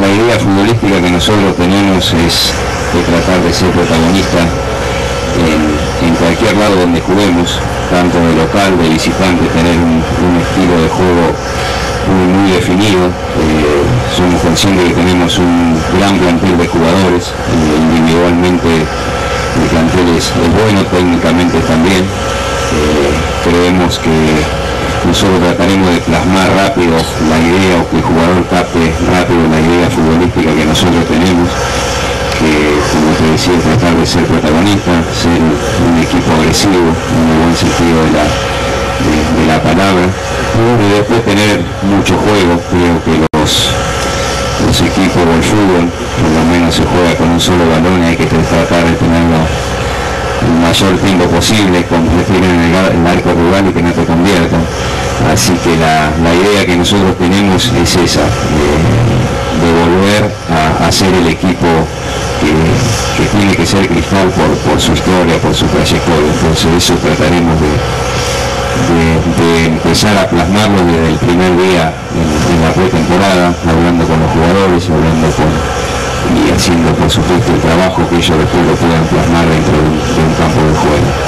la idea futbolística que nosotros tenemos es de tratar de ser protagonista en cualquier lado donde juguemos, tanto de local, de visitante, tener un estilo de juego muy definido. Somos conscientes de que tenemos un gran plantel de jugadores, individualmente el plantel es bueno, técnicamente también. Creemos que nosotros trataremos de plasmar rápido la idea, o que el jugador capte rápido la idea futbolística que nosotros tenemos, que, como te decía, tratar de ser protagonista, ser un equipo agresivo en el buen sentido de la palabra, y después tener mucho juego. Creo que los equipos del fútbol por lo menos se juega con un solo balón y hay que tratar de tenerlo el mayor tiempo posible, competir en el arco rival y que no te conviertan. Así que la idea que nosotros tenemos es esa, de volver a ser el equipo que tiene que ser Cristal por su historia, por su trayectoria. Entonces eso trataremos de empezar a plasmarlo desde el primer día en la pretemporada, hablando con los jugadores, y haciendo por supuesto el trabajo que ellos después lo puedan plasmar dentro de un campo de juego.